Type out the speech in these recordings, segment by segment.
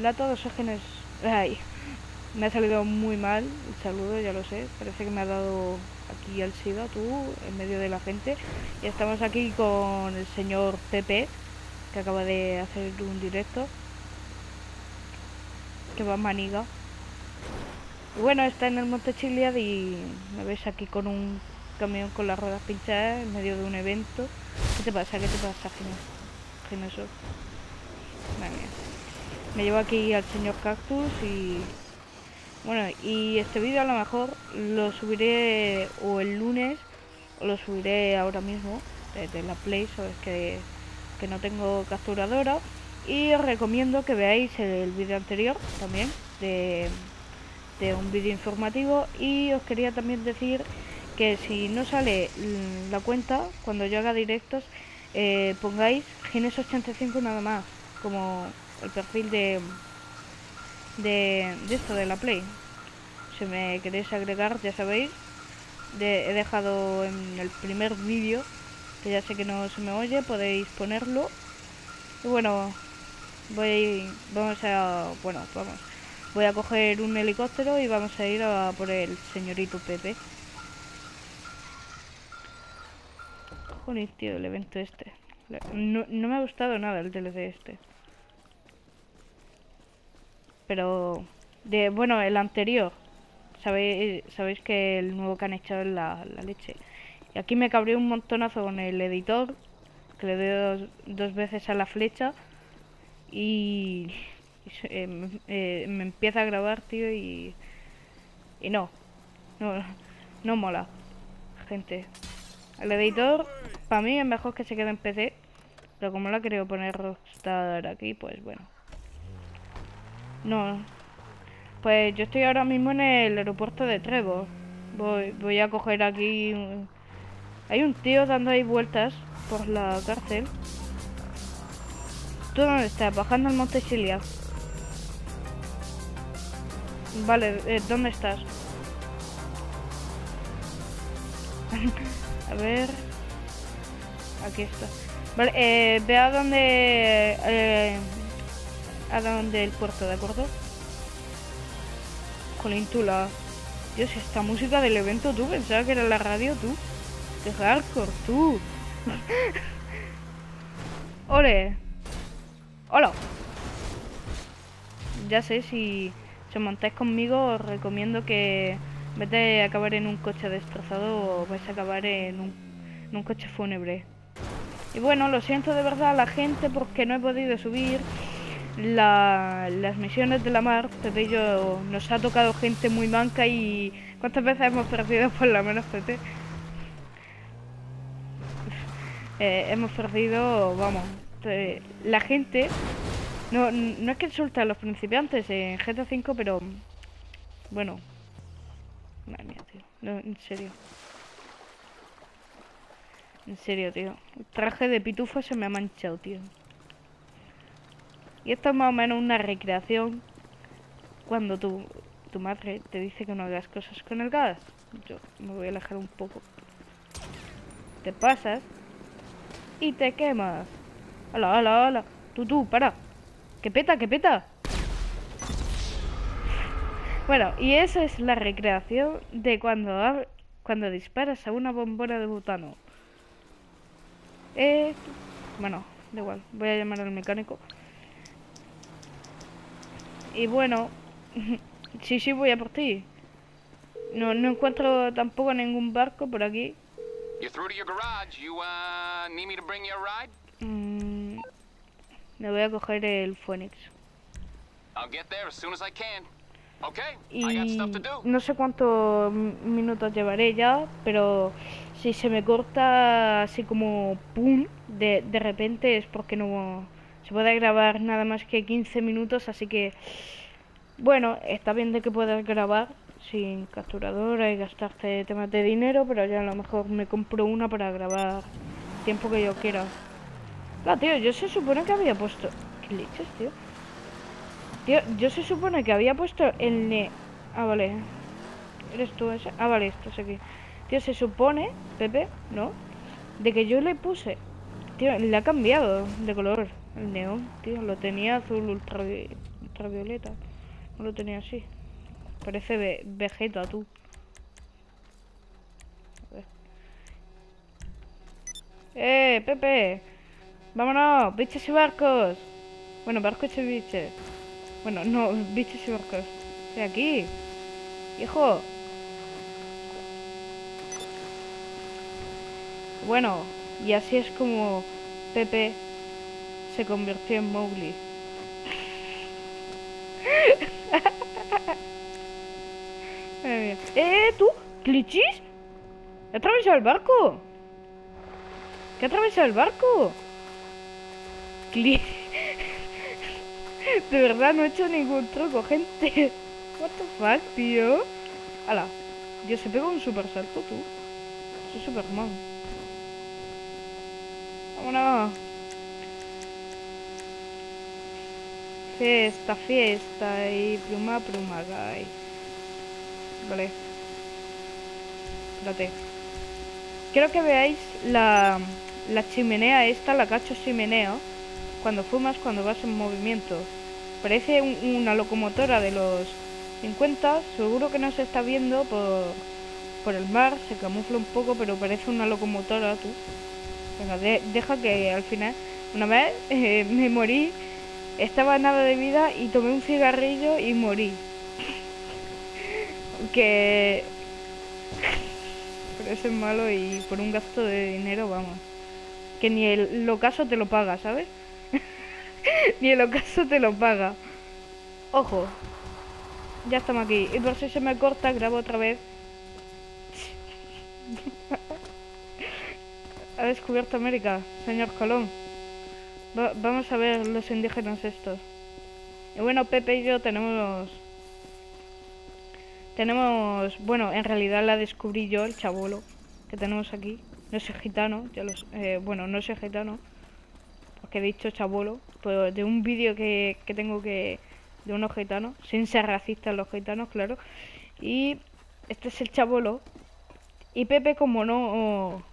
lata de oxígeno es... Ay, me ha salido muy mal el saludo, ya lo sé. Parece que me ha dado aquí el SIDA, tú, en medio de la gente. Y estamos aquí con el señor Pepe, que acaba de hacer un directo. Que va maniga. Y bueno, está en el Monte Chiliad y me ves aquí con un camión con las ruedas pinchadas en medio de un evento. ¿Qué te pasa? ¿Qué te pasa, Gineso? Madre mía. Me llevo aquí al señor Cactus y... Bueno, y este vídeo a lo mejor lo subiré o el lunes o lo subiré ahora mismo desde la Play, sabes que no tengo capturadora. Y os recomiendo que veáis el vídeo anterior también de un vídeo informativo. Y os quería también decir que si no sale la cuenta cuando yo haga directos, pongáis Gines85 nada más, como el perfil de esto de la Play. Si me queréis agregar, ya sabéis, he dejado en el primer vídeo, que ya sé que no se me oye, podéis ponerlo. Y bueno, voy a coger un helicóptero y vamos a ir a por el señorito Pepe. Joder, tío, el evento este. No me ha gustado nada el DLC este. Pero, bueno, el anterior. Sabéis que el nuevo que han echado es la leche. Y aquí me cabreé un montonazo con el editor, que le doy dos veces a la flecha y me empieza a grabar, tío, y no mola, gente. El editor, para mí es mejor que se quede en PC, pero como la quería poner Rockstar aquí, pues bueno. No, pues yo estoy ahora mismo en el aeropuerto de Trevor. Voy a coger aquí... Hay un tío dando ahí vueltas por la cárcel. ¿Tú dónde estás? Bajando el Monte Chiliad. Vale, ¿dónde estás? A ver... Aquí está. Vale, ve a donde el puerto, ¿de acuerdo? Jolín, Dios, esta música del evento, tú pensaba que era la radio, tú. De hardcore, tú. ¡Ole! ¡Hola! Ya sé, si os montáis conmigo, os recomiendo que en vez de acabar en un coche destrozado, vais a acabar en un coche fúnebre. Y bueno, lo siento de verdad a la gente porque no he podido subir las misiones de la mar. Pepe y yo nos ha tocado gente muy manca y... ¿Cuántas veces hemos perdido? Por lo menos, Pepe. Hemos perdido, vamos, la gente... No es que insulta a los principiantes en GTA V, pero... Bueno. Madre mía, tío. No, en serio. En serio, tío. El traje de pitufo se me ha manchado, tío. Y esto es más o menos una recreación cuando tu madre te dice que no hagas cosas con el gas. Yo me voy a alejar un poco. Te pasas y te quemas. ¡Hala, hala, hala! Tú, para. ¡Que peta, que peta! Bueno, y esa es la recreación de cuando disparas a una bombona de butano. Bueno, da igual, voy a llamar al mecánico. Y bueno, sí, voy a por ti. No encuentro tampoco ningún barco por aquí. Me voy a coger el Phoenix. Y no sé cuántos minutos llevaré ya, pero si se me corta así como pum, de repente es porque no se puede grabar nada más que 15 minutos, así que bueno, está bien de que puedas grabar sin capturadora y gastarte temas de dinero, pero ya a lo mejor me compro una para grabar tiempo que yo quiera. Claro, tío, yo se supone que había puesto... ¿Qué leches, tío? Tío, yo se supone que había puesto el... Ah, vale. ¿Eres tú ese? Ah, vale, estás aquí. Tío, se supone, Pepe, ¿no? De que yo le puse... Tío, le ha cambiado de color el neón, tío. Lo tenía azul ultra ultravioleta. No lo tenía así. Parece Vegeta, tú. A ver. Pepe! ¡Vámonos! ¡Bichos y barcos! Bueno, barcos y biches. Bueno, no, bichos y barcos. Estoy aquí. ¡Hijo! Bueno, y así es como Pepe se convirtió en Mowgli. ¿Tú? ¿Glitchis? ¿He atravesado el barco? ¿Qué ha atravesado el barco? De verdad no he hecho ningún truco, gente. What the fuck, tío. Ala, Dios, se pega un super salto, tú. Soy Superman. Vámonos. Fiesta, fiesta y pluma, pluma, guy. Vale. Espérate. Quiero que veáis la chimenea esta, la cacho chimenea. Cuando fumas, cuando vas en movimiento. Parece una locomotora de los 50. Seguro que no se está viendo por el mar. Se camufla un poco, pero parece una locomotora, tú. Venga, deja que al final... Una vez me morí. Estaba nada de vida y tomé un cigarrillo y morí. Que... Pero eso es malo y por un gasto de dinero, vamos. Que ni el ocaso te lo paga, ¿sabes? Ni el ocaso te lo paga. Ojo. Ya estamos aquí. Y por si se me corta, grabo otra vez. Ha descubierto América, señor Colón. Vamos a ver los indígenas estos. Y bueno, Pepe y yo tenemos... Bueno, en realidad la descubrí yo, el chabolo que tenemos aquí. No soy gitano, bueno, no soy gitano. Porque he dicho chabolo. Pues de un vídeo que tengo de unos gitanos. Sin ser racistas los gitanos, claro. Y este es el chabolo. Y Pepe, como no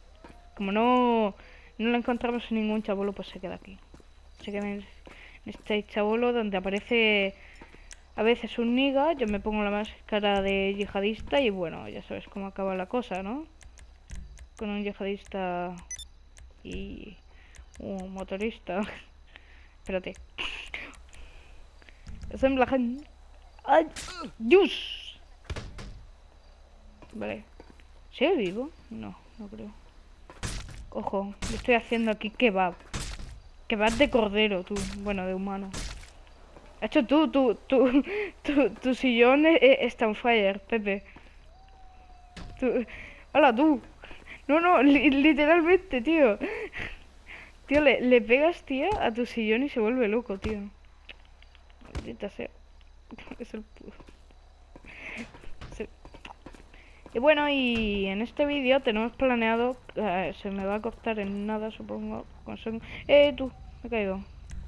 lo encontramos en ningún chabolo, pues se queda aquí. Se queda en este chabolo donde aparece a veces un niga. Yo me pongo la máscara de yihadista y bueno, ya sabes cómo acaba la cosa, ¿no? Con un yihadista y un motorista. Espérate. ¡Ay, Dios! Vale. ¿Sigue vivo? No, no creo. Ojo, le estoy haciendo aquí kebab. Kebab de cordero, tú. Bueno, de humano. De hecho, tu sillón está on fire, Pepe. Hola, tú. No, literalmente, tío. Tío, le pegas, tío, a tu sillón y se vuelve loco, tío. Maldita sea. Es el... Y bueno, y en este vídeo tenemos planeado... se me va a cortar en nada, supongo. Tú, me he caído.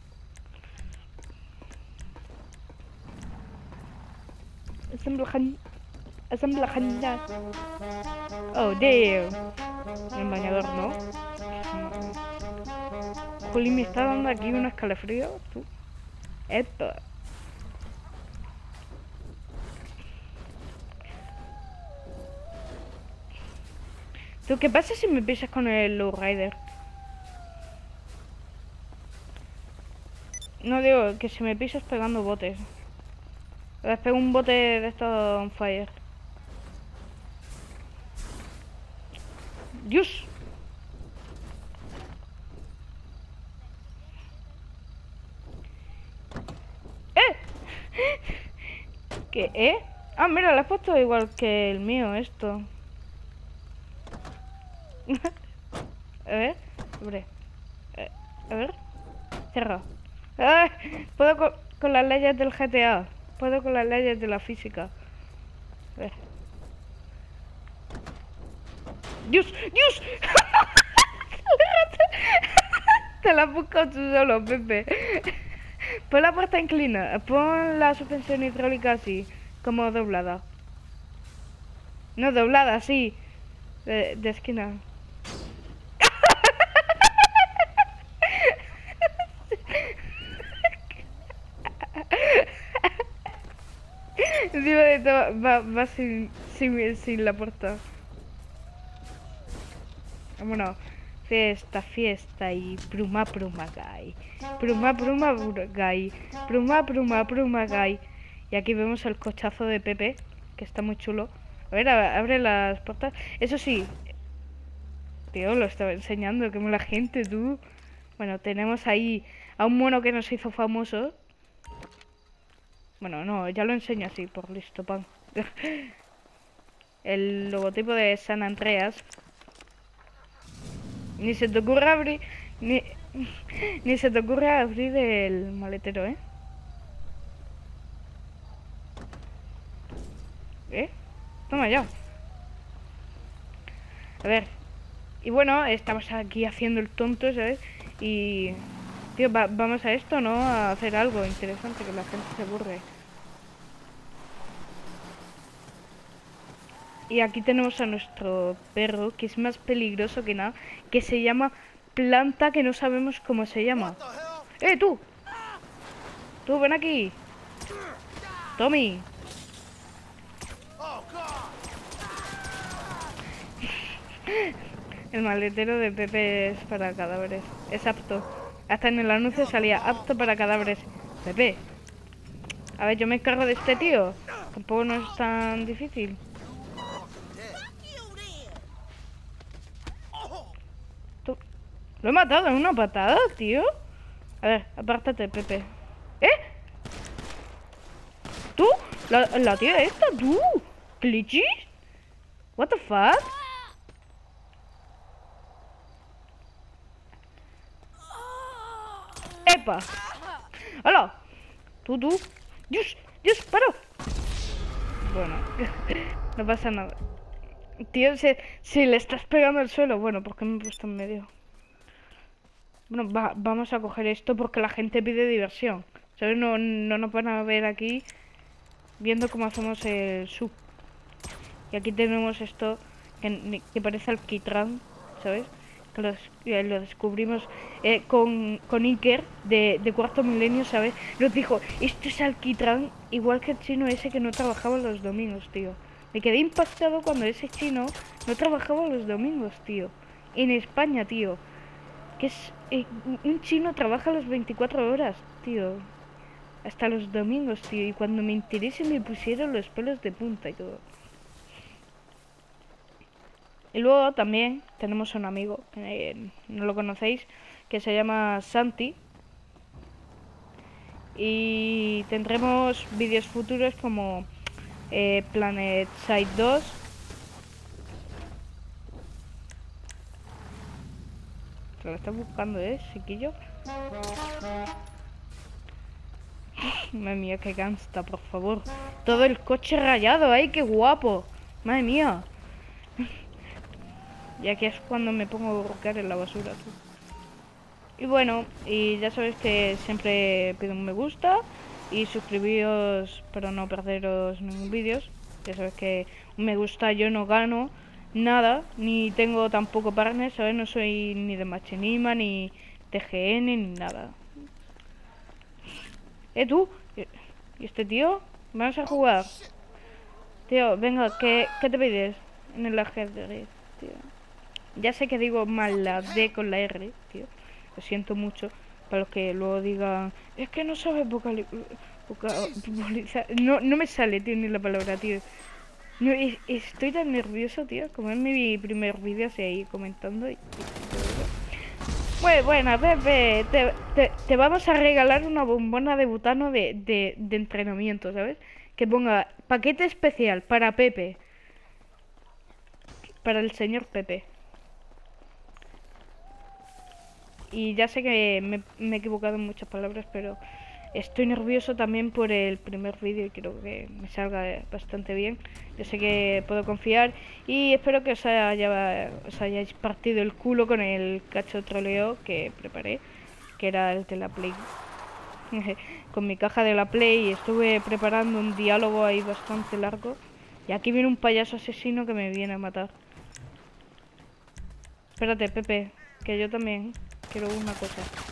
Asamblajan. Oh, damn. El bañador, ¿no? Juli, me está dando aquí un escalofrío, tú. Esto. ¿Tú qué pasa si me pisas con el lowrider? No digo que si me pisas pegando botes. Les pego un bote de estos on fire. ¡Dios! ¿Qué? Ah, mira, le has puesto igual que el mío esto. A ver, hombre. A ver. Cierra. ¡Ah! Puedo con las leyes del GTA. Puedo con las leyes de la física. A ver. ¡Dios! ¡Dios! Te la has buscado tú solo, Pepe. Pon la puerta inclina. Pon la suspensión hidráulica así. Como doblada. No, doblada, así. De esquina. Encima de todo, va sin la puerta. Bueno, fiesta y pruma gay. Pruma gay. Pruma gay. Y aquí vemos el cochazo de Pepe, que está muy chulo. A ver, abre las puertas. Eso sí. Tío, lo estaba enseñando, que la gente, tú. Bueno, tenemos ahí a un mono que nos hizo famoso. Bueno, no, ya lo enseño así, por listo, pan. El logotipo de San Andreas. Ni se te ocurra abrir... Ni se te ocurra abrir el maletero, ¿eh? Toma ya. A ver. Y bueno, estamos aquí haciendo el tonto, ¿sabes? Y... Tío, vamos a esto, ¿no? A hacer algo interesante, que la gente se aburre. Y aquí tenemos a nuestro perro, que es más peligroso que nada, que se llama Planta, que no sabemos cómo se llama. ¡Tú! ¡Tú, ven aquí! ¡Tommy! El maletero de Pepe es para cadáveres. Es apto. Hasta en el anuncio salía apto para cadáveres. Pepe. A ver, yo me encargo de este tío. Tampoco no es tan difícil. Lo he matado en una patada, tío. A ver, apártate, Pepe. ¿Tú? La tía esta, tú. ¿Glitchy? What the fuck? ¡Epa! ¡Hola! Tú. Dios, paro. Bueno, no pasa nada. Tío, si le estás pegando al suelo. Bueno, ¿por qué me he puesto en medio? Bueno, vamos a coger esto porque la gente pide diversión. ¿Sabes? No nos van a ver aquí viendo cómo hacemos el sub. Y aquí tenemos esto que parece alquitrán, ¿sabes? Que lo descubrimos con Iker de Cuarto Milenio, ¿sabes? Nos dijo, esto es alquitrán, igual que el chino ese que no trabajaba los domingos, tío. Me quedé impactado cuando ese chino no trabajaba los domingos, tío. En España, tío. Que es... un chino trabaja las 24 horas, tío. Hasta los domingos, tío. Y cuando me enteré se me pusieron los pelos de punta y todo. Y luego también tenemos un amigo, que no lo conocéis, que se llama Santi. Y tendremos vídeos futuros como Planet Side 2. Se lo está buscando, chiquillo. Madre mía, qué gangsta, por favor. Todo el coche rayado, ¡ay, qué guapo! Madre mía. Y aquí es cuando me pongo a buscar en la basura, tú. Y bueno, y ya sabéis que siempre pido un me gusta y suscribíos para no perderos ningún vídeo. Ya sabéis que un me gusta yo no gano nada, ni tengo tampoco partners, ¿sabes? No soy ni de Machinima, ni TGN, ni nada. Tú, ¿y este tío? Vamos a jugar. Tío, venga, ¿qué te pides en el ajedrez, tío? Ya sé que digo mal la D con la R, tío. Lo siento mucho. Para los que luego digan, es que no sabes vocalizar. No me sale, tío, ni la palabra, tío. No, estoy tan nervioso, tío. Como es mi primer vídeo así ahí comentando. Bueno, Pepe, te vamos a regalar una bombona de butano de entrenamiento, ¿sabes? Que ponga paquete especial para Pepe. Para el señor Pepe. Y ya sé que me he equivocado en muchas palabras, pero estoy nervioso también por el primer vídeo y quiero que me salga bastante bien. Yo sé que puedo confiar y espero que os hayáis partido el culo con el cacho troleo que preparé, que era el de la Play. Con mi caja de la Play estuve preparando un diálogo ahí bastante largo. Y aquí viene un payaso asesino que me viene a matar. Espérate, Pepe, que yo también quiero una cosa.